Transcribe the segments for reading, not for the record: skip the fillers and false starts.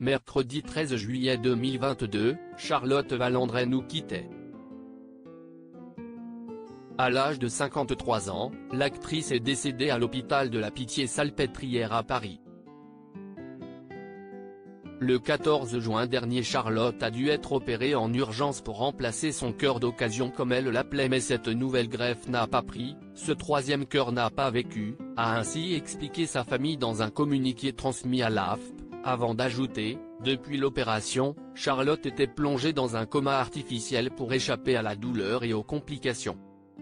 mercredi 13 juillet 2022, Charlotte Valandrey nous quittait. À l'âge de 53 ans, l'actrice est décédée à l'hôpital de la Pitié-Salpêtrière à Paris. Le 14 juin dernier, Charlotte a dû être opérée en urgence pour remplacer son cœur d'occasion comme elle l'appelait, mais cette nouvelle greffe n'a pas pris, ce troisième cœur n'a pas vécu, a ainsi expliqué sa famille dans un communiqué transmis à l'AFP, avant d'ajouter: depuis l'opération, Charlotte était plongée dans un coma artificiel pour échapper à la douleur et aux complications.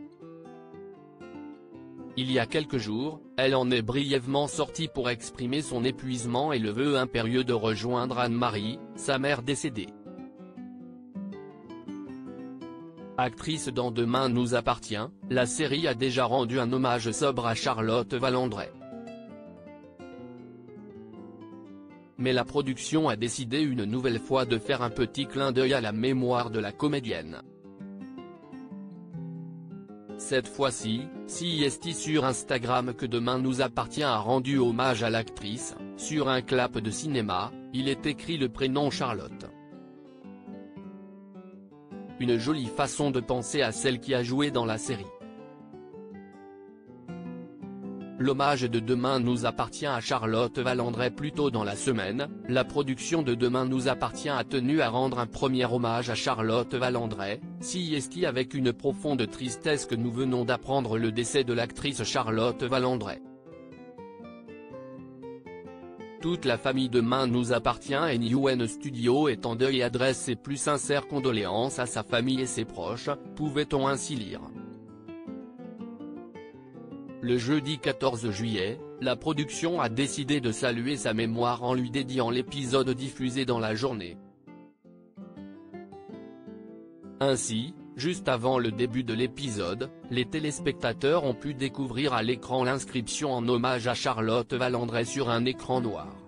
Il y a quelques jours, elle en est brièvement sortie pour exprimer son épuisement et le vœu impérieux de rejoindre Anne-Marie, sa mère décédée. Actrice dans Demain nous appartient, la série a déjà rendu un hommage sobre à Charlotte Valandrey. Mais la production a décidé une nouvelle fois de faire un petit clin d'œil à la mémoire de la comédienne. Cette fois-ci, c'est sur Instagram que Demain nous appartient a rendu hommage à l'actrice. Sur un clap de cinéma, il est écrit le prénom Charlotte. Une jolie façon de penser à celle qui a joué dans la série. L'hommage de Demain nous appartient à Charlotte Valandrey plus tôt dans la semaine, la production de Demain nous appartient a tenu à rendre un premier hommage à Charlotte Valandrey, avec une profonde tristesse que nous venons d'apprendre le décès de l'actrice Charlotte Valandrey. Toute la famille Demain nous appartient et NUN Studio est en deuil et adresse ses plus sincères condoléances à sa famille et ses proches, pouvait-on ainsi lire. Le jeudi 14 juillet, la production a décidé de saluer sa mémoire en lui dédiant l'épisode diffusé dans la journée. Ainsi, juste avant le début de l'épisode, les téléspectateurs ont pu découvrir à l'écran l'inscription en hommage à Charlotte Valandrey sur un écran noir.